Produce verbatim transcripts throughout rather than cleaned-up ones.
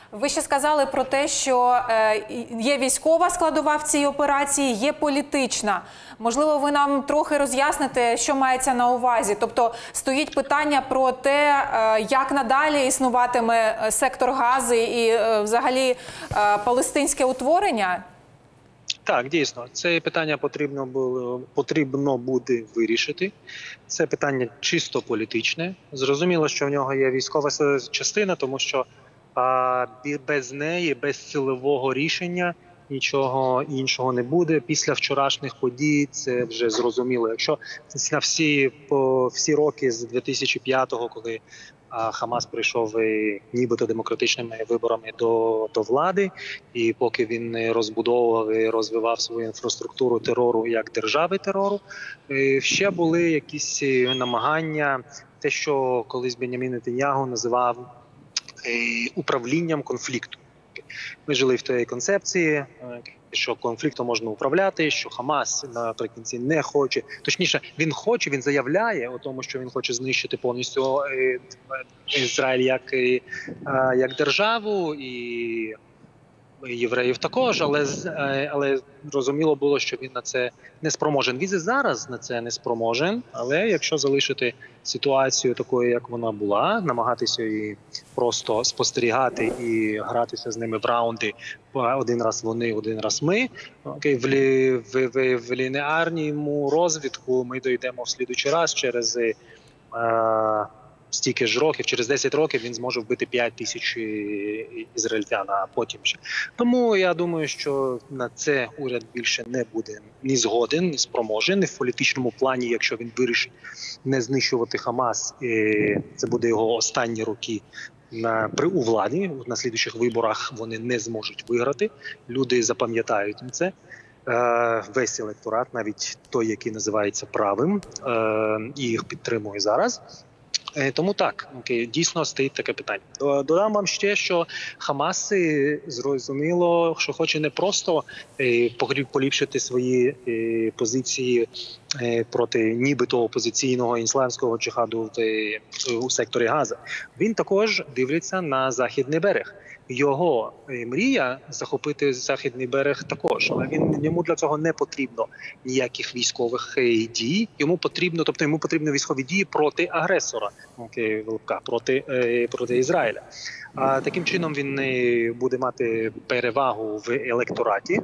Ви ще сказали про те, що є військова складова в цій операції, є політична. Можливо, ви нам трохи роз'ясните, що мається на увазі? Тобто стоїть питання про те, як надалі існуватиме сектор Гази і взагалі палестинське утворення? Так, дійсно, це питання потрібно було потрібно буде вирішити. Це питання чисто політичне. Зрозуміло, що в нього є військова частина, тому що а, без неї, без силового рішення нічого іншого не буде. Після вчорашніх подій це вже зрозуміло. Якщо на всі по всі роки з дві тисячі п'ятого, коли а Хамас прийшов і, нібито демократичними виборами до, до влади, і поки він не розбудовував і розвивав свою інфраструктуру терору як держави терору, ще були якісь намагання, те, що колись Бенямін Нетаньягу називав управлінням конфлікту. Ми жили в тій концепції, що конфліктом можна управляти, що Хамас наприкінці не хоче. Точніше, він хоче, він заявляє о тому, що він хоче знищити повністю Ізраїль як, як державу і євреїв також, але, але зрозуміло було, що він на це не спроможен. Він і зараз на це не спроможен, але якщо залишити ситуацію такою, як вона була, намагатися її просто спостерігати і гратися з ними в раунди, один раз вони, один раз ми, окей, в, лі, в, в, в лінеарному розвитку ми дійдемо в слідуючий раз через е, стільки ж років, через десять років він зможе вбити п'ять тисяч ізраїльтян, а потім ще. Тому я думаю, що на це уряд більше не буде ні згоден, ні спроможен, ні в політичному плані, якщо він вирішить не знищувати Хамас, це буде його останні роки на, при у владі, на слідуючих виборах вони не зможуть виграти, люди запам'ятають це. Весь електорат, навіть той, який називається правим, і їх підтримує зараз. Тому так, дійсно стоїть таке питання. Додам вам ще, що Хамас зрозуміло, що хоче не просто поліпшити свої позиції проти нібито опозиційного ісламського джихаду у секторі Газа. Він також дивиться на Західний берег. Його мрія захопити Західний берег також, але він йому для цього не потрібно ніяких військових дій. Йому потрібно, тобто йому потрібні військові дії проти агресора, окей, проти проти Ізраїля. А таким чином він буде мати перевагу в електораті,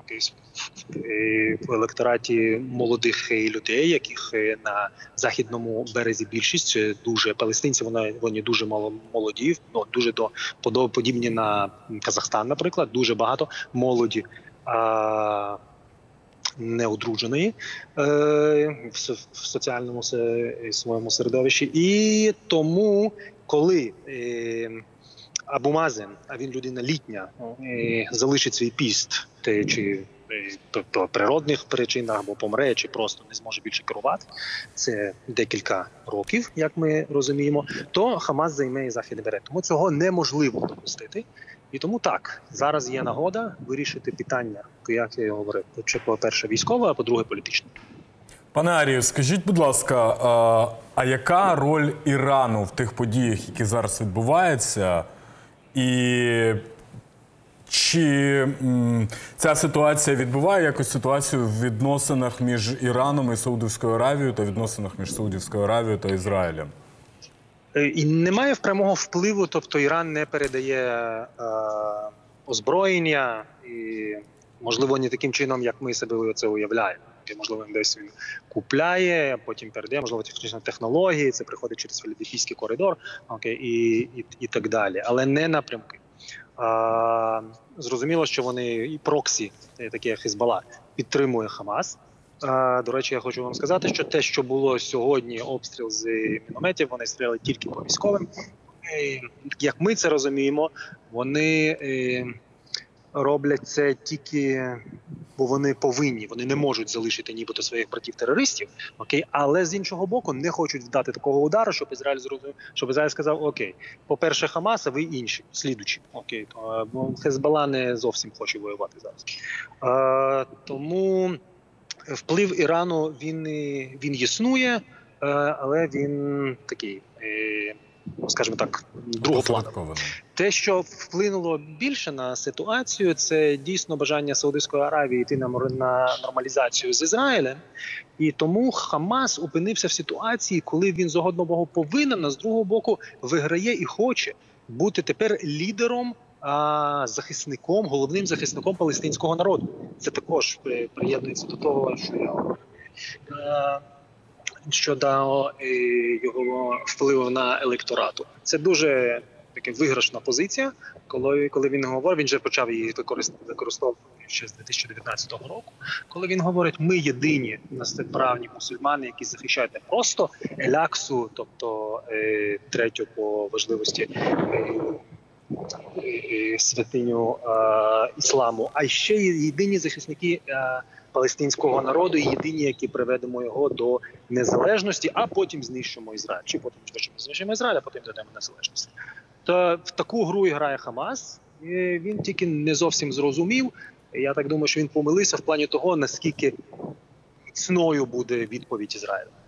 в електораті молодих людей, яких на західному березі більшість, це дуже палестинці, вони, вони дуже молоді, ну, дуже до, подібні на Казахстан, наприклад, дуже багато молоді, а, неодруженої е, в, в соціальному своєму середовищі. І тому, коли е, Абу Мазен, а він людина літня, е, залишить свій піст, те, чи по природних причинах, або помре, чи просто не зможе більше керувати, це декілька років, як ми розуміємо, то Хамас займе і Західний берег. Тому цього неможливо допустити. І тому так, зараз є нагода вирішити питання, як я говорив, по-перше, військове, а по-друге, політичне. Пане Арію, скажіть, будь ласка, а, а яка роль Ірану в тих подіях, які зараз відбуваються, і чи м, ця ситуація відбуває якусь ситуацію в відносинах між Іраном і Саудівською Аравією та відносинах між Саудівською Аравією та Ізраїлем? І немає прямого впливу, тобто Іран не передає е, озброєння, і, можливо, не таким чином, як ми себе це уявляємо. Можливо, десь він купляє, потім передає, можливо, технічні технології, це приходить через Філадельфійський коридор, окей, і, і, і так далі, але не напрямки. А, зрозуміло, що вони і проксі, такі як Хезбола, підтримує Хамас. А, до речі, я хочу вам сказати, що те, що було сьогодні, обстріл з мінометів, вони стріляли тільки по військовим. І, як ми це розуміємо, вони і, роблять це тільки, бо вони повинні, вони не можуть залишити нібито своїх братів-терористів, окей, але з іншого боку не хочуть вдати такого удару, щоб Ізраїль зрозумів, щоб Ізраїль сказав: окей, по-перше, Хамас, а ви інші, слідучі, окей, то, бо Хезбола не зовсім хоче воювати зараз. А, тому вплив Ірану, він, він існує, але він такий скажімо так, другоплановим. Опосередковано. Те, що вплинуло більше на ситуацію, це дійсно бажання Саудівської Аравії йти на, мор- на нормалізацію з Ізраїлем. І тому Хамас опинився в ситуації, коли він з одного боку повинен, а з другого боку виграє і хоче бути тепер лідером, а, захисником, головним захисником палестинського народу. Це також при- приєднується до того, що я говорю. Е, щодо е, його впливу на електорату. Це дуже така виграшна позиція, коли, коли він говорить, він вже почав її використовувати, використовувати ще з дві тисячі дев'ятнадцятого року, коли він говорить, ми єдині насправді мусульмани, які захищають не просто Еляксу, тобто е, третю по важливості е, е, святиню е, ісламу, а ще й єдині захисники е, палестинського народу і єдині, які приведемо його до незалежності, а потім знищимо Ізраїль. Чи потім спочатку знищимо Ізраїль, а потім додамо незалежність. То в таку гру і грає Хамас. І він тільки не зовсім зрозумів. Я так думаю, що він помилився в плані того, наскільки міцною буде відповідь Ізраїля.